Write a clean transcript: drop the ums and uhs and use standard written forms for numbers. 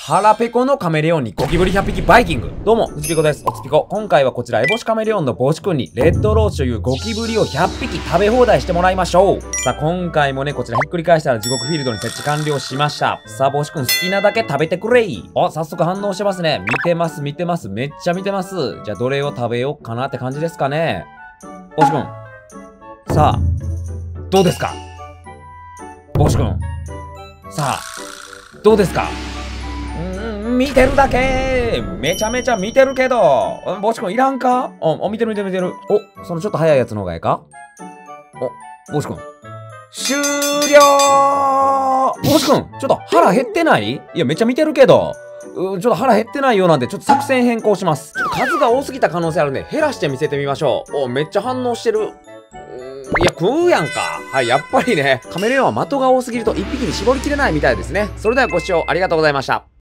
腹ペコのカメレオンにゴキブリ100匹バイキング。どうも、うつぴこです。おつぴこ。今回はこちら、エボシカメレオンのボシ君に、レッドローチというゴキブリを100匹食べ放題してもらいましょう。さあ、今回もね、こちらひっくり返したら地獄フィールドに設置完了しました。さあ、ボシ君好きなだけ食べてくれい。あ、早速反応してますね。見てます、見てます。めっちゃ見てます。じゃあ、どれを食べようかなって感じですかね。ボシ君。さあ、どうですかボシ君。さあ、どうですか見てるだけめちゃめちゃ見てるけどボシ君いらんか見てる見てる見てる。お、そのちょっと早いやつの方がええかボシ君。終了ボシ君、ちょっと腹減ってない？いや、めっちゃ見てるけど。ちょっと腹減ってないようなんで、ちょっと作戦変更します。ちょっと数が多すぎた可能性あるんで、減らして見せてみましょう。めっちゃ反応してる。いや、食うやんか。はい、やっぱりね、カメレオンは的が多すぎると1匹に絞りきれないみたいですね。それではご視聴ありがとうございました。